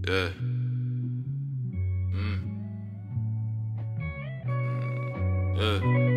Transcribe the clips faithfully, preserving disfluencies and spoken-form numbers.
Yeah. Mm. Yeah.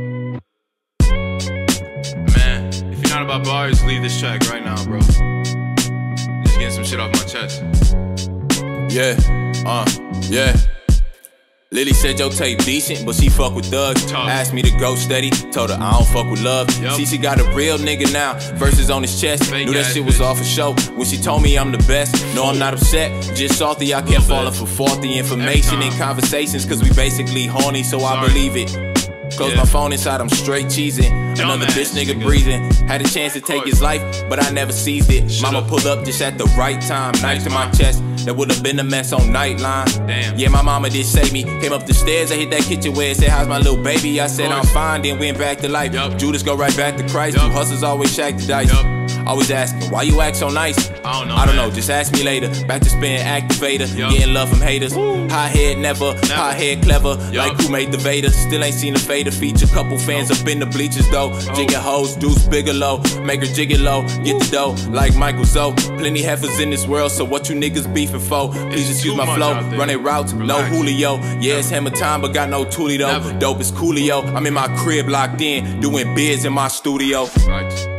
Man, if you're not about bars, leave this track right now, bro. Just getting some shit off my chest. Yeah, uh, yeah. Lily said your tape decent, but she fuck with thugs. Tough. Asked me to go steady, told her I don't fuck with love. Yep. See, she got a real nigga now, verses on his chest. Fake Knew that ass shit was bitch. all for show. When she told me I'm the best, no, I'm not upset, just salty. I kept falling for faulty information in conversations, cause we basically horny, so I Sorry. believe it. Close Yeah. my phone inside, I'm straight cheesing. Another Dumbass bitch nigga nigga. breathing. Had a chance to take his life, but I never seized it. Shut Mama up. pulled up just at the right time, knife to my mom. chest. That would've been a mess on Nightline. Damn. Yeah, my mama did save me. Came up the stairs, I hit that kitchen where it said, how's my little baby? I said, I'm course. fine, then went back to life. Yup. Judas go right back to Christ. Yup. Two hustlers always shack the dice. Yup. Always asking, why you act so nice? I don't know, I don't man. know, just ask me later. Back to spin activator, Yup. getting love from haters. High head never, high head clever. Yup. Like who made the Vader? Still ain't seen a fader feature. Couple fans up in the bleachers though. Jigging hoes, Deuce Bigelow. Make her jig it low, get the dough like Michael Zoe. Plenty heifers in this world, so what you niggas beefing for? Please It's excuse too my much flow. out there. Running routes, no Relax. Julio. Yeah, it's hammer time, but got no Tully though. Never. Dope is Coolio. I'm in my crib locked in, doing bids in my studio. Right.